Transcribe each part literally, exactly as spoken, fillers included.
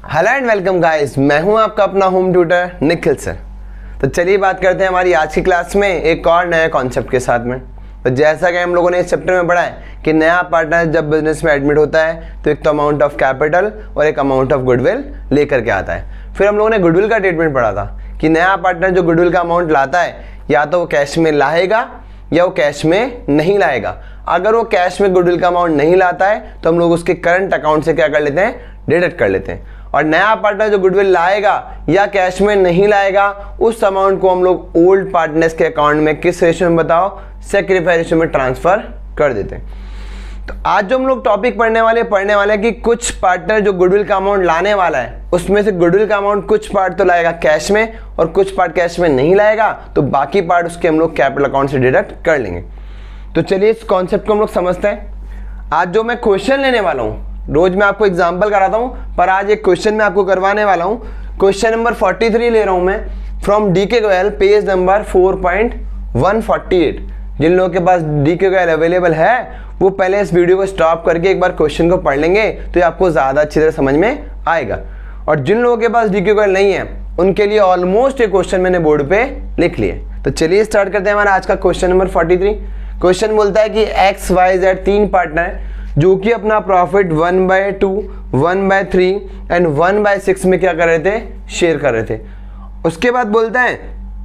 Hello and welcome guys, मैं हूं आपका अपना होम ट्यूटर निखिल सर। तो चलिए बात करते हैं हमारी आज की क्लास में एक और नए कॉन्सेप्ट के साथ में। तो जैसा कि हम लोगों ने इस चैप्टर में पढ़ा है कि नया पार्टनर जब बिजनेस में एडमिट होता है तो एक तो अमाउंट ऑफ कैपिटल और एक अमाउंट ऑफ गुडविल लेकर के आता है। फिर हम लोगों ने गुडविल का ट्रीटमेंट पढ़ा था कि नया पार्टनर जो गुडविल का अमाउंट लाता है या तो वो कैश में लाएगा या वो कैश में नहीं लाएगा। अगर वो कैश में गुडविल का अमाउंट नहीं लाता है तो हम लोग उसके करंट अकाउंट से क्या कर लेते हैं, डिडक्ट कर लेते हैं। और नया पार्टनर जो गुडविल लाएगा या कैश में नहीं लाएगा उस अमाउंट को हम लोग ओल्ड पार्टनर्स के अकाउंट में किस रेशियो में बताओ, सेक्रीफाइस रेशियो में ट्रांसफर कर देते हैं। तो आज जो हम लोग टॉपिक पढ़ने वाले पढ़ने वाले हैं कि कुछ पार्टनर जो गुडविल का अमाउंट लाने वाला है उसमें से गुडविल का अमाउंट कुछ पार्ट तो लाएगा कैश में और कुछ पार्ट कैश में नहीं लाएगा, तो बाकी पार्ट उसके हम लोग कैपिटल अकाउंट से डिडक्ट कर लेंगे। तो चलिए इस कॉन्सेप्ट को हम लोग समझते हैं। आज जो मैं क्वेश्चन लेने वाला हूँ, रोज मैं आपको एग्जाम्पल कराता हूँ पर आज एक क्वेश्चन मैं आपको करवाने वाला हूँ। क्वेश्चन नंबर तैंतालीस ले रहा हूँ मैं from DK Goyal, page number four point one forty eight. जिन लोगों के पास डीके गोयल अवेलेबल है वो पहले इस वीडियो को स्टॉप करके एक बार क्वेश्चन को पढ़ लेंगे तो ये आपको ज़्यादा अच्छी तरह समझ में आएगा। और जिन लोगों के पास डीके गोयल नहीं है उनके लिए ऑलमोस्ट एक क्वेश्चन मैंने बोर्ड पे लिख लिए। तो चलिए स्टार्ट करते हैं हमारा आज का क्वेश्चन नंबर तैंतालीस। क्वेश्चन बोलता है कि एक्स वाई जेड तीन पार्टनर है जो कि अपना profit one by two, one by three and one by six में क्या कर रहे थे, शेयर कर रहे थे। उसके बाद बोलता है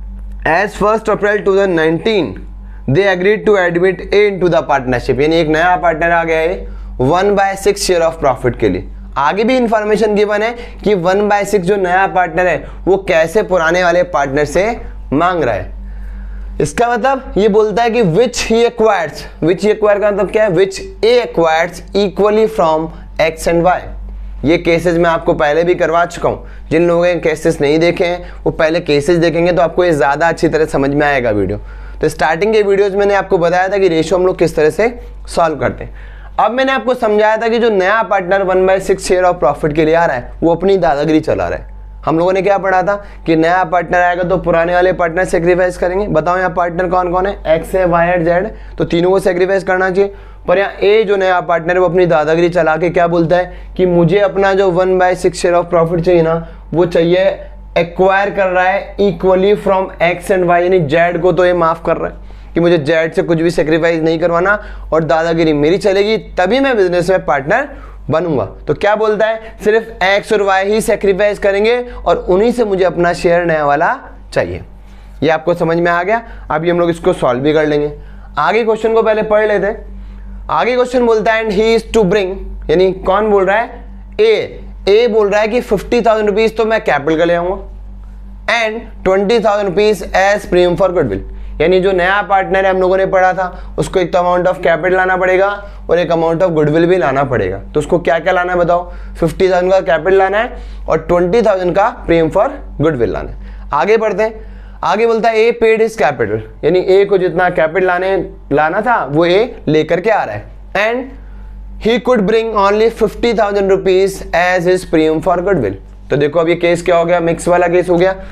as first April two thousand nineteen they agreed to admit A into the partnership, यानी एक नया पार्टनर आ गया है one by six share of profit के लिए। आगे भी इंफॉर्मेशन गिवन है कि वन बाय सिक्स जो नया पार्टनर है वो कैसे पुराने वाले पार्टनर से मांग रहा है। इसका मतलब ये बोलता है कि विच ही एक्वायर्स, विच ही एक्वायर का मतलब क्या है, which A acquires equally from X and Y. ये केसेस मैं आपको पहले भी करवा चुका हूँ। जिन लोगों ने केसेस नहीं देखे हैं वो पहले केसेस देखेंगे तो आपको ये ज़्यादा अच्छी तरह समझ में आएगा वीडियो। तो स्टार्टिंग के वीडियोज मैंने आपको बताया था कि रेशियो हम लोग किस तरह से सॉल्व करते हैं। अब मैंने आपको समझाया था कि जो नया partner one by six share of profit के लिए आ रहा है वो अपनी दादागिरी चला रहा है। हम लोगों ने क्या पढ़ा था कि नया पार्टनर आएगा तो पुराने वाले पार्टनर सेक्रीफाइस करेंगे। बताओ यहाँ पार्टनर कौन कौन है, एक्स है, वाई है, जेड, तो तीनों को सेक्रीफाइस करना चाहिए। पर यहाँ ए जो नया पार्टनर है वो अपनी दादागिरी चला के क्या बोलता है कि मुझे अपना जो one by six share of profit चाहिए ना वो चाहिए, एक्वायर कर रहा है equally from X and Y, यानी जेड को तो ये माफ कर रहा है कि मुझे जेड से कुछ भी सेक्रीफाइस नहीं करवाना और दादागिरी मेरी चलेगी तभी मैं बिजनेस में पार्टनर बनूंगा। तो क्या बोलता है, सिर्फ एक्स और वाई ही सेक्रीफाइस करेंगे और उन्हीं से मुझे अपना शेयर नया वाला चाहिए। ये आपको समझ में आ गया। अभी हम लोग इसको सॉल्व भी कर लेंगे। आगे क्वेश्चन को पहले पढ़ लेते हैं। आगे क्वेश्चन बोलता है and he is to bring, यानी कौन बोल रहा है, ए ए बोल रहा है कि फिफ्टी थाउजेंड रुपीज तो मैं कैपिटल का ले आऊंगा and twenty thousand rupees as premium for goodwill, यानी जो नया पार्टनर है हम लोगों ने पढ़ा था उसको एक तो अमाउंट ऑफ कैपिटल लाना पड़ेगा और एक अमाउंट ऑफ गुडविल भी लाना पड़ेगा। तो उसको क्या क्या लाना है बताओ, फिफ्टी थाउजेंड का कैपिटल लाना है और ट्वेंटी थाउजेंड का प्रीमियम फॉर गुडविल लाना है। आगे बढ़ते हैं। आगे बोलता है ए पेड हिज कैपिटल, यानी ए को जितना कैपिटल लाने लाना था वो ए लेकर के आ रहा है and he could bring only fifty thousand rupees as his premium for goodwill. तो देखो अब ये केस क्या हो गया, मिक्स वाला केस हो गया।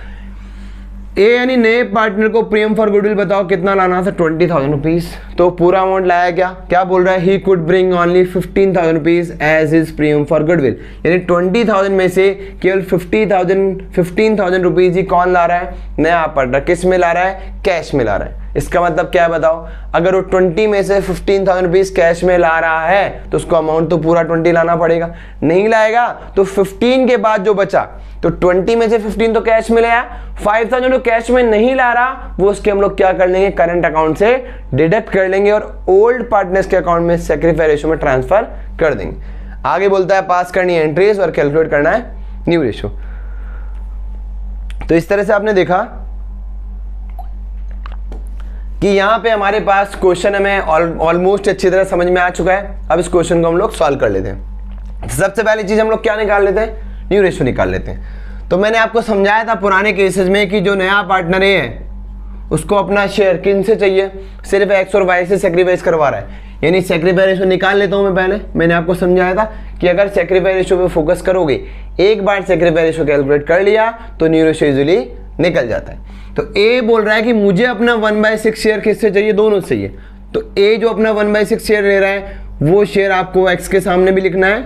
ए यानी नए पार्टनर को प्रीमियम फॉर गुडविल बताओ कितना लाना था, ट्वेंटी थाउजेंड रुपीज। तो पूरा अमाउंट लाया क्या क्या बोल रहा है, he could bring only fifteen thousand rupees as his premium for goodwill, यानी ट्वेंटी थाउजेंड में से केवल fifty thousand fifteen thousand rupees ही कौन ला रहा है, नया पार्टनर। किस में ला रहा है, कैश में ला रहा है। इसका मतलब क्या है बताओ, अगर वो ट्वेंटी में से फिफ्टीन थाउजेंड रुपीज कैश में ला रहा है तो उसको अमाउंट तो पूरा ट्वेंटी लाना पड़ेगा। नहीं लाएगा तो फिफ्टीन के बाद जो बचा, तो ट्वेंटी में से फिफ्टीन तो कैश में लाया, फाइव थाउजेंड जो कैश में नहीं ला रहा वो उसके हम लोग क्या कर लेंगे, करंट अकाउंट से डिडक्ट कर लेंगे और ओल्ड पार्टनर्स के अकाउंट में सेक्रीफाइस रेशियो में ट्रांसफर कर देंगे। आगे बोलता है पास करनी है एंट्रीज और कैलकुलेट करना है न्यू रेशियो। तो इस तरह से आपने देखा कि यहाँ पे हमारे पास क्वेश्चन हमें ऑलमोस्ट अच्छी तरह समझ में आ चुका है। अब इस क्वेश्चन को हम लोग सॉल्व कर लेते हैं। सबसे पहली चीज हम लोग क्या निकाल लेते हैं, न्यू रेशियो निकाल लेते हैं। तो मैंने आपको समझाया था पुराने केसेस में कि जो नया पार्टनर है उसको अपना शेयर किन से चाहिए, सिर्फ एक्स और वाई से सेक्रीफाइस करवा रहा है, यानी सेक्रीफाइस रेशियो निकाल लेता हूं मैं। पहले मैंने आपको समझाया था कि अगर सेक्रीफाइस रेशियो पे फोकस करोगे, एक बार सेक्रीफाइस रेशियो कैलकुलेट कर लिया तो न्यू रेशियो इजीली निकल जाता है। तो ए बोल रहा है कि मुझे अपना वन बाय सिक्स शेयर किससे चाहिए, दोनों से चाहिए। तो ए जो अपना वन बाय सिक्स शेयर ले रहा है वो शेयर आपको एक्स के सामने भी लिखना है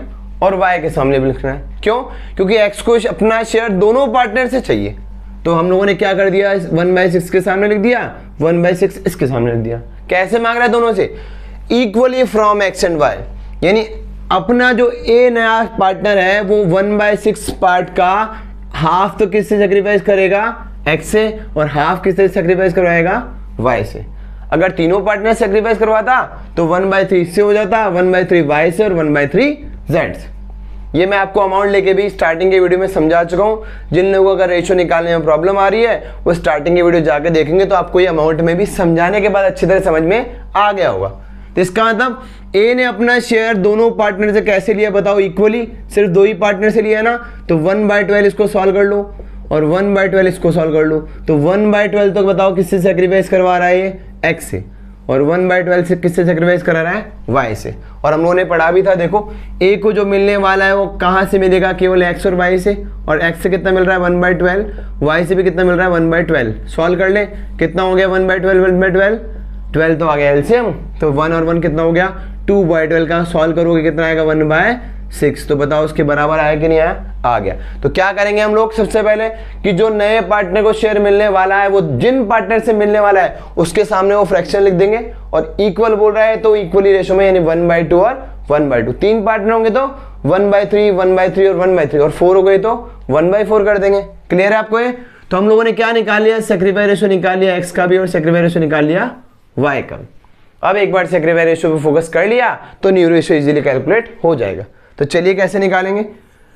और y के सामने भी लिखना है। क्यों? क्योंकि x को अपना शेयर दोनों पार्टनर से चाहिए, तो हम लोगों ने क्या कर दिया, वन बाई सिक्स के सामने लिख दिया, वन बाई सिक्स इसके सामने लिख दिया। कैसे मांग रहा है दोनों से? Equally from x and y, यानी अपना जो a नया पार्टनर है वो वन बाई सिक्स पार्ट का हाफ तो किससे सेक्रीफाइस करेगा, x से, और हाफ किससे सेक्रीफाइस करवाएगा, y से। अगर तीनों पार्टनर सेक्रीफाइस करवाता तो वन बाई थ्री इससे हो जाता, वन बाई थ्री वाई से और वन बाई थ्री जेड से। ये मैं आपको अमाउंट लेके भी स्टार्टिंग के वीडियो में समझा चुका हूँ। जिन लोगों को अगर रेशियो निकालने में प्रॉब्लम आ रही है वो स्टार्टिंग के वीडियो जाके देखेंगे तो आपको ये अमाउंट में भी समझाने के बाद अच्छी तरह समझ में आ गया होगा। तो इसका मतलब ए ने अपना शेयर दोनों पार्टनर से कैसे लिया बताओ, इक्वली, सिर्फ दो ही पार्टनर से लिया ना, तो वन बाई ट्वेल्व इसको सॉल्व कर लो और वन बाई ट्वेल्व इसको सॉल्व कर लो। तो वन बाई ट्वेल्व तो बताओ किससे सेक्रीफाइस करवा रहा है ये, एक्स से, और वन बाई ट्वेल्व से किससे सेक्रीफाइस करा रहा है, वाई से। और हम लोगों ने पढ़ा भी था, देखो ए को जो मिलने वाला है वो कहाँ से मिलेगा, केवल एक्स और वाई से, और एक्स से कितना मिल रहा है, वन बाई ट्वेल्व, वाई से भी कितना मिल रहा है, वन बाई ट्वेल्व। सॉल्व कर ले, कितना हो गया one by twelve, one by twelve, twelve तो आ गया एलसीएम, तो वन और वन कितना हो गया, टू बाई ट्वेल्व का सॉल्व करोगे कितना आएगा, वन बाय सिक्स। तो बताओ उसके बराबर आया कि नहीं आया, आ गया। तो क्या करेंगे हम लोग, सबसे पहले कि जो नए पार्टनर को शेयर मिलने वाला है वो जिन पार्टनर से मिलने वाला है उसके सामने वो फ्रैक्शन लिख देंगे, और इक्वल बोल रहा है तो इक्वली रेशो में, यानी वन बाई टू और वन बाई टू। तीन पार्टनर होंगे तो one by three, one by three और वन बाई थ्री, और फोर हो गए तो वन बाई फोर कर देंगे। क्लियर है आपको ये? तो हम लोगों ने क्या निकाल लिया, सेक्रीफाइस रेशो निकाल लिया एक्स का भी और सेक्रीफाइस रेशो निकाल लिया वाई का भी। अब एक बार सेक्रीफाइस रेशो पे फोकस कर लिया तो न्यू रेशो इजीली कैलकुलेट हो जाएगा। तो चलिए कैसे निकालेंगे,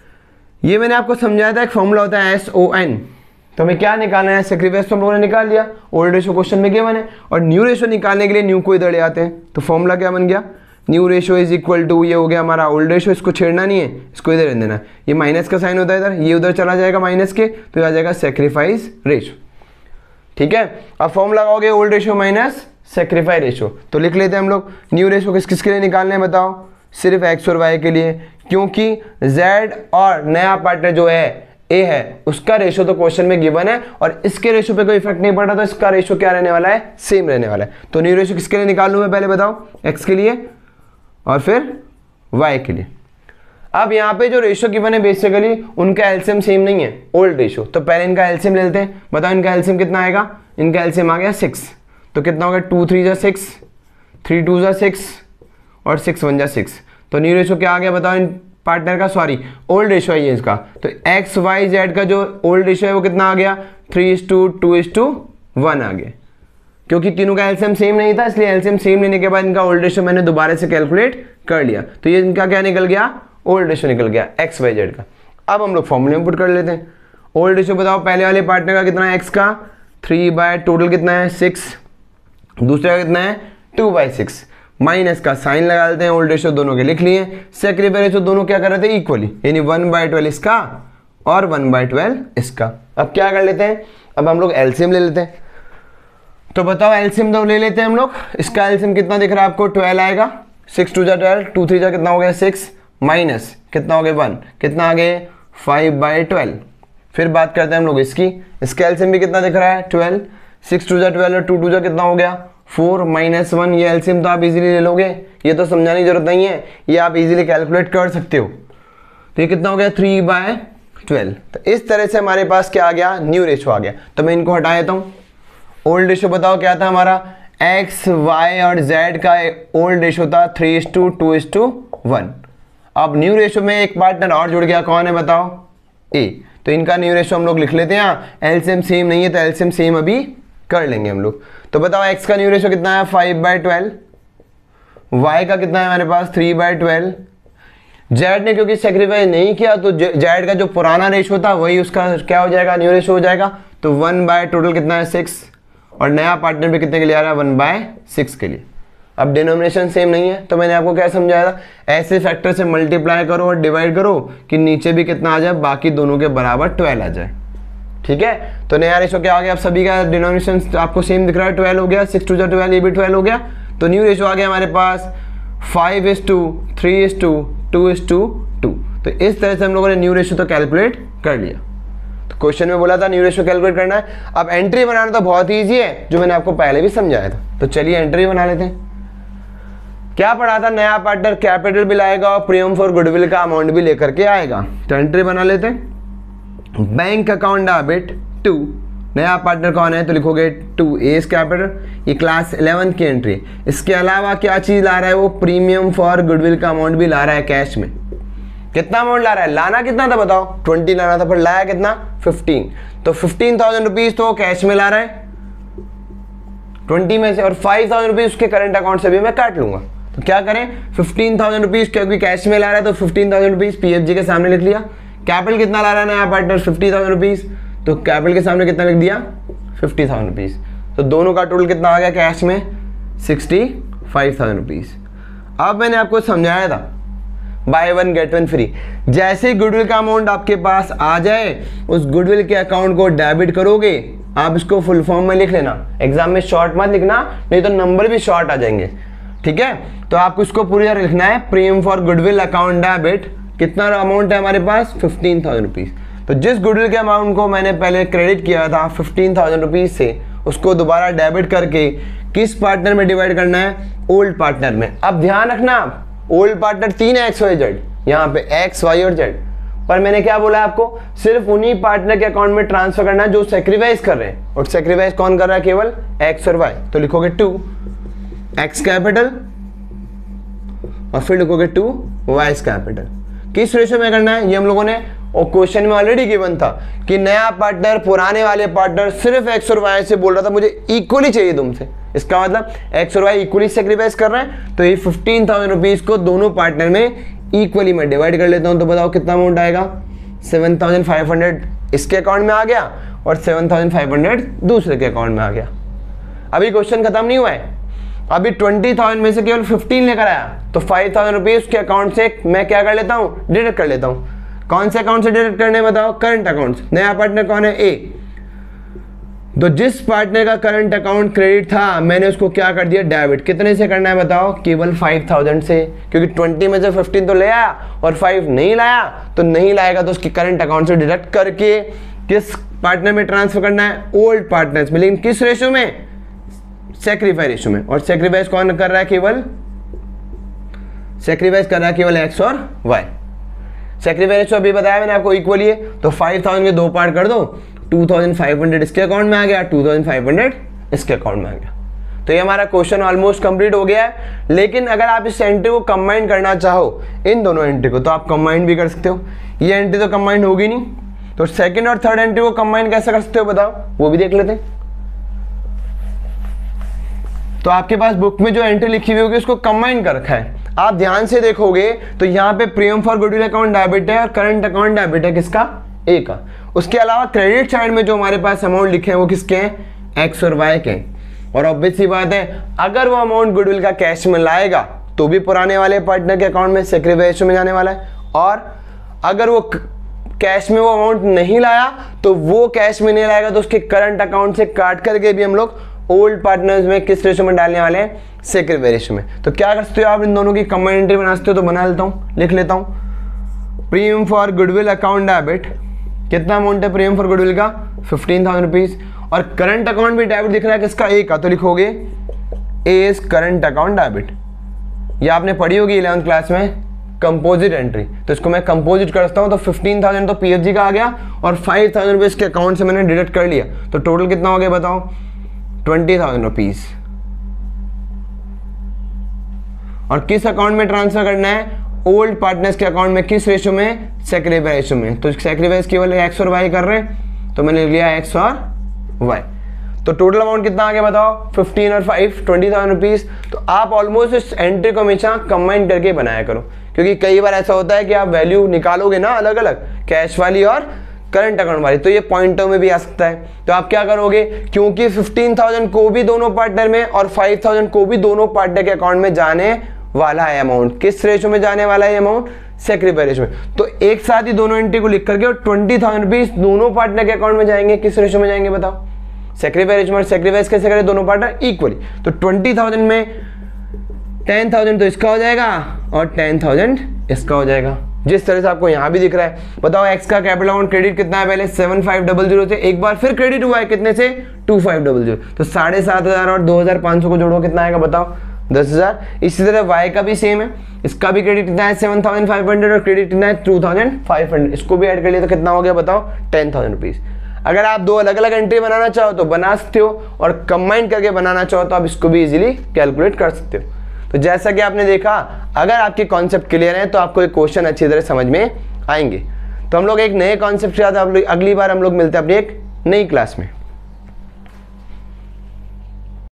ये मैंने आपको समझाया था, एक फॉर्मूला होता है एस ओ एन। तो हमें क्या निकालना है, सेक्रीफाइस तो हम लोगों ने निकाल लिया, ओल्ड रेशो क्वेश्चन में गिवन है, और न्यू रेशो निकालने के लिए न्यू को इधर ले आते हैं। तो फॉर्मूला क्या बन गया, new ratio is equal to, ये हो गया हमारा ओल्ड रेशो, इसको छेड़ना नहीं है, इसको इधर रहने देना। ये माइनस का साइन होता है इधर, ये उधर चला जाएगा माइनस के, तो आ जाएगा सेक्रीफाइस रेशो। ठीक है, अब फॉर्मूला लगाओगे old ratio minus sacrifice ratio. तो लिख लेते हैं हम लोग, न्यू रेशो किस किस के लिए निकालने हैं बताओ, सिर्फ एक्स और वाई के लिए, क्योंकि z और नया पार्टनर जो है a है उसका रेशो तो क्वेश्चन में गिवन है और इसके रेशो पे कोई इफेक्ट नहीं पड़ रहा, तो इसका रेशो क्या रहने वाला है, सेम रहने वाला है। तो न्यू रेशो किसके लिए निकाल लूं मैं, पहले बताओ, x के लिए और फिर y के लिए। अब यहाँ पे जो रेशो गिवन है बेसिकली उनका एलसीएम सेम नहीं है, ओल्ड रेशो, तो पहले इनका एलसीएम ले लेते हैं। बताओ इनका एलसीएम कितना आएगा, इनका एलसीएम आ गया सिक्स, तो कितना होगा, टू थ्री जा सिक्स, थ्री टू जा सिक्स और सिक्स वन जा सिक्स। तो न्यू रेशो क्या आ गया बताओ इन पार्टनर का, सॉरी ओल्ड रेशो है ये इसका, तो एक्स वाई जेड का जो ओल्ड रेशो है वो कितना आ गया, three is to two is to one आ गया। क्योंकि तीनों का एलसीएम सेम नहीं था इसलिए एलसीएम सेम लेने के बाद इनका ओल्ड रेशो मैंने दोबारा से कैलकुलेट कर लिया, तो ये इनका क्या निकल गया, ओल्ड रेशो निकल गया एक्स वाई जेड का। अब हम लोग फॉर्मूले में पुट कर लेते हैं। ओल्ड रेशो बताओ पहले वाले पार्टनर का कितना है, एक्स का थ्री बाय टोटल कितना है सिक्स, दूसरे का कितना है टू बाई सिक्स, माइनस का साइन लगा देते हैं, ओल्ड रेशो दोनों के लिख लिए, सेक्रीफाइस रेशो दोनों क्या कर रहे थे, इक्वली, यानी वन बाई ट्वेल्व इसका और वन बाई ट्वेल्व इसका। अब क्या कर लेते हैं, अब हम लोग एलसीएम ले लेते हैं। तो बताओ एलसीएम तो ले लेते हैं हम लोग, इसका एलसीएम कितना दिख रहा है आपको, ट्वेल्व आएगा, सिक्स टू जा ट्वेल्व, टू थ्री जा कितना हो गया सिक्स, माइनस कितना हो गया वन, कितना आ गए फाइव बाई ट्वेल्व। फिर बात करते हैं हम लोग इसकी, इसका एलसीएम भी कितना दिख रहा है ट्वेल्व, सिक्स टू जा ट्वेल्व और टू टू जा कितना हो गया फोर माइनस वन। ये एलसीएम तो आप इजीली ले लोगे, ये तो समझाने की जरूरत नहीं है, ये आप इजीली कैलकुलेट कर सकते हो। तो ये कितना हो गया थ्री बाय ट्वेल्व। तो इस तरह से हमारे पास क्या आ गया, न्यू रेशो आ गया। तो मैं इनको हटा देता हूँ। ओल्ड रेशो बताओ क्या था हमारा, एक्स वाई और जेड का ओल्ड रेशो था three is to two is to one. अब न्यू रेशो में एक पार्टनर और जुड़ गया, कौन है बताओ, ए। तो इनका न्यू रेशो हम लोग लिख लेते हैं, एलसीएम सेम नहीं है तो एलसीएम सेम अभी कर लेंगे हम लोग। तो बताओ एक्स का न्यू रेशो कितना है, फाइव बाई ट्वेल्व, वाई का कितना है हमारे पास थ्री बाई ट्वेल्व। जेड ने क्योंकि सेक्रीफाइस नहीं किया तो जेड का जो पुराना रेशो था वही उसका क्या हो जाएगा, न्यू रेशो हो जाएगा। तो वन बाय टोटल कितना है सिक्स, और नया पार्टनर भी कितने के लिए आ रहा है, वन बाय सिक्स के लिए। अब डिनोमिनेशन सेम नहीं है तो मैंने आपको क्या समझाया था, ऐसे फैक्टर से मल्टीप्लाई करो और डिवाइड करो कि नीचे भी कितना आ जाए, बाकी दोनों के बराबर ट्वेल्व आ जाए। ठीक है, तो नया रेशो क्या आ गया, आप सभी का डिनोमिनेशन आपको सेम दिख रहा है, ट्वेल्व हो गया, सिक्स टू जा ट्वेल्व, ये भी ट्वेल्व हो गया। तो न्यू रेशो आ गया हमारे पास five is to, three is to, two is to two. Two इस तरह से हम लोगों ने न्यू रेशो तो कैलकुलेट कर लिया। तो क्वेश्चन में बोला था न्यू रेशो कैलकुलेट करना है। अब एंट्री बनाना तो बहुत ईजी है, जो मैंने आपको पहले भी समझाया था। तो चलिए एंट्री बना लेते हैं। क्या पढ़ा था, नया पार्टनर कैपिटल भी लाएगा और प्रीमियम फॉर गुडविल का अमाउंट भी लेकर के आएगा। तो एंट्री बना लेते हैं, बैंक अकाउंट डेबिट टू, नया पार्टनर कौन है तो लिखोगे टू एस कैपिटल, ये क्लास इलेवेंथ की एंट्री। इसके अलावा क्या चीज ला रहा है वो, प्रीमियम फॉर गुडविल का अमाउंट भी ला रहा है कैश में। कितना अमाउंट ला रहा है, लाना कितना था बताओ, ट्वेंटी लाना था, पर लाया कितना, फिफ्टीन। तो फिफ्टीन थाउजेंड रुपीज तो कैश में ला रहा है ट्वेंटी में से, और फाइव थाउजेंड रुपीज उसके करंट अकाउंट से भी मैं काट लूंगा। तो क्या करें, फिफ्टीन थाउजेंड रुपीज क्योंकि कैश में ला रहा है तो फिफ्टीन थाउजेंड रुपीज पीएफजी के सामने लिख लिया। कैपिटल कितना ला रहा है नया पार्टनर, फिफ्टी थाउजेंड रुपीज, तो कैपिटल के सामने कितना लिख दिया, फिफ्टी थाउजेंड रुपीज। तो दोनों का टोटल कितना आ गया कैश में, सिक्सटी फाइव थाउजेंड रुपीज। अब मैंने आपको समझाया था buy one get one free, जैसे गुडविल का अमाउंट आपके पास आ जाए उस गुडविल के अकाउंट को डेबिट करोगे। आप इसको फुल फॉर्म में लिख लेना, एग्जाम में शॉर्ट मत लिखना नहीं तो नंबर भी शॉर्ट आ जाएंगे, ठीक है। तो आपको इसको पूरी तरह लिखना है, premium for goodwill account debit, कितना अमाउंट है हमारे पास, फिफ्टीन थाउजेंड रुपीज। तो जिस गुडविल के अमाउंट को मैंने पहले क्रेडिट किया था फिफ्टीन थाउजेंड रुपीज से, उसको दोबारा डेबिट करके किस पार्टनर में डिवाइड करना है, ओल्ड पार्टनर में। अब ध्यान रखना, आप ओल्ड पार्टनर तीन है, एक्स वाई जेड, यहाँ पे एक्स वाई और जेड, पर मैंने क्या बोला आपको, सिर्फ उन्हीं पार्टनर के अकाउंट में ट्रांसफर करना है जो सेक्रीफाइस कर रहे हैं, और सेक्रीफाइस कौन कर रहा है, केवल एक्स और वाई। तो लिखोगे टू एक्स कैपिटल और फिर लिखोगे टू वाई कैपिटल। किस रेशो में करना है ये हम लोगों ने, और क्वेश्चन में ऑलरेडी गिवन था कि नया पार्टनर पुराने वाले पार्टनर सिर्फ एक्स और वाई से बोल रहा था मुझे इक्वली चाहिए तुमसे, इसका मतलब एक्स और वाई इक्वली सेक्रीफाइस कर रहे हैं। तो ये फिफ्टीन थाउजेंड रुपीज को दोनों पार्टनर में इक्वली मैं डिवाइड कर लेता हूं। तो बताओ कितना अमाउंट आएगा, सेवन थाउजेंड फाइव हंड्रेड इसके अकाउंट में आ गया और सेवन थाउजेंड फाइव हंड्रेड दूसरे के अकाउंट में आ गया। अभी क्वेश्चन खत्म नहीं हुआ है, अभी ट्वेंटी थाउजेंड में से केवल फिफ्टीन लेकर आया, तो फाइव थाउजेंड रुपीज उसके अकाउंट से मैं क्या कर लेता हूँ, डिडक्ट कर लेता हूँ। कौन से अकाउंट से डिडक्ट करने बताओ, करंट अकाउंट। नया पार्टनर कौन है, ए। तो जिस पार्टनर का करंट अकाउंट क्रेडिट था मैंने उसको क्या कर दिया, डेबिट। कितने से करना है बताओ, केवल फाइव थाउजेंड से, क्योंकि ट्वेंटी में से फिफ्टीन तो ले आया और फाइव नहीं लाया, तो नहीं लाएगा तो उसके करंट अकाउंट से डिडक्ट करके किस पार्टनर में ट्रांसफर करना है, ओल्ड पार्टनर्स में। लेकिन किस रेशो में, सेक्रीफाइस रेशो में। और सेक्रीफाइस कौन कर रहा है, केवल सेक्रीफाइस कर रहा है केवल एक्स और वाई। सेक्रीफाइस रेशो अभी बताया मैंने आपको इक्वली है, तो फाइव थाउजेंड के दो पार्ट कर दो, टू थाउजेंड फाइव हंड्रेड इसके अकाउंट में आ गया, टू थाउजेंड फाइव हंड्रेड इसके अकाउंट में आ गया। तो ये हमारा क्वेश्चन ऑलमोस्ट कंप्लीट हो गया है। लेकिन अगर आप इस एंट्री को कंबाइन करना चाहो, इन दोनों एंट्री को, तो आप कंबाइन भी कर सकते हो। ये एंट्री तो कंबाइन होगी नहीं, तो सेकंड और थर्ड एंट्री को कंबाइन कैसे कर सकते हो बताओ, वो भी देख लेते हैं। तो आपके पास बुक में जो एंट्री लिखी हुई होगी उसको कंबाइन कर रखा है। आप ध्यान से देखोगे तो यहाँ पे premium for goodwill account debit है और करंट अकाउंट डेबिट है, किसका, ए का। उसके अलावा क्रेडिट साइड में जो हमारे पास अमाउंट लिखे हैं वो किसके हैं, एक्स और वाई के। और ऑब्वियस सी बात है, अगर वो अमाउंट गुडविल का कैश में लाएगा तो भी पुराने वाले पार्टनर के अकाउंट में सेक्रीफाइस में जाने वाला है, और अगर वो कैश में वो अमाउंट नहीं लाया तो वो कैश में नहीं लाएगा तो उसके करंट अकाउंट से काट करके भी हम लोग ओल्ड पार्टनर्स में किस रेशो में डालने वाले हैं, सेक्रीफाइस रेशो में। तो क्या कर सकते हो आप, इन दोनों की कंबाइन एंट्री बना सकते हो, तो बना लेता हूँ, लिख लेता हूँ। Premium for goodwill account debit, कितना अमाउंट है प्रीमियम फॉर गुडविल का, फिफ्टीन थाउजेंड रुपीज, और करंट अकाउंट भी डेबिट दिख रहा है किसका, ए का, तो लिखोगे A is current account debit. ये आपने पढ़ी होगी इलेवंथ क्लास में, कंपोजिट एंट्री। तो इसको मैं कंपोजिट करता हूँ, तो फिफ्टीन थाउजेंड तो पीएफजी का आ गया और फाइव थाउजेंड रुपीज के अकाउंट से मैंने डिडक्ट कर लिया, तो टोटल कितना हो गया बताओ, ट्वेंटी थाउजेंड रुपीज। और किस अकाउंट में ट्रांसफर करना है, ओल्ड पार्टनर्स के अकाउंट में, किस रेशो में, सेक्रीफाइस रेशो में। तो सेक्रीफाइस केवल एक्स और वाई कर रहे हैं, तो मैंने लिया एक्स और वाई। तो टोटल अमाउंट कितना आ गया बताओ, फिफ्टीन और फाइव, ट्वेंटी थाउजेंड रुपीज। तो आप ऑलमोस्ट इस एंट्री को हमेशा कंबाइन करके बनाया करो, क्योंकि कई बार ऐसा होता है कि आप वैल्यू निकालोगे ना अलग अलग, कैश वाली और करंट अकाउंट वाली, तो ये पॉइंटों में भी आ सकता है। तो आप क्या करोगे, क्योंकि फिफ्टीन थाउजेंड को भी दोनों पार्टनर में और फाइव थाउजेंड को भी दोनों पार्टनर के अकाउंट में जाने वाला है अमाउंट, किस रेशो में जाने वाला है अमाउंट, सेक्रीफाइस रेशो में। तो एक साथ ही दोनों एंट्री को लिख करके और ट्वेंटी थाउजेंड रुपीज दोनों पार्टनर के अकाउंट में जाएंगे, किस रेशो में जाएंगे बताओ, सेक्रीफाइस रेशो में। सेक्रीफाइस कैसे करें, दोनों पार्टनर इक्वली। तो ट्वेंटी थाउजेंड में टेन थाउजेंड तो इसका हो जाएगा और टेन थाउजेंड इसका हो जाएगा, जिस तरह से आपको यहाँ भी दिख रहा है। बताओ एक्स का कैपिटल अमाउंट क्रेडिट कितना है, पहले सेवन फाइव डबल जीरो से एक बार फिर क्रेडिट हुआ है, कितने से, टू फाइव डबल जीरो। तो साढ़े सात हजार और दो हजार पाँच सौ को जोड़ो, कितना आएगा बताओ, दस हज़ार। इसी तरह वाई का भी सेम है, इसका भी क्रेडिट कितना है सेवन थाउजेंड फाइव हंड्रेड और क्रेडिट कितना है टू थाउजेंड फाइव हंड्रेड। इसको भी ऐड कर लिया तो कितना हो गया बताओ, टेन थाउजेंड रुपीज़। अगर आप दो अलग अलग एंट्री बनाना चाहो तो बना सकते हो, और कंबाइन करके बनाना चाहो तो आप इसको भी इजीली कैलकुलेट कर सकते हो। तो जैसा कि आपने देखा, अगर आपके कॉन्सेप्ट क्लियर है तो आपको एक क्वेश्चन अच्छी तरह समझ में आएंगे। तो हम लोग एक नए कॉन्सेप्ट के साथ अगली बार हम लोग मिलते हैं अपनी एक नई क्लास में।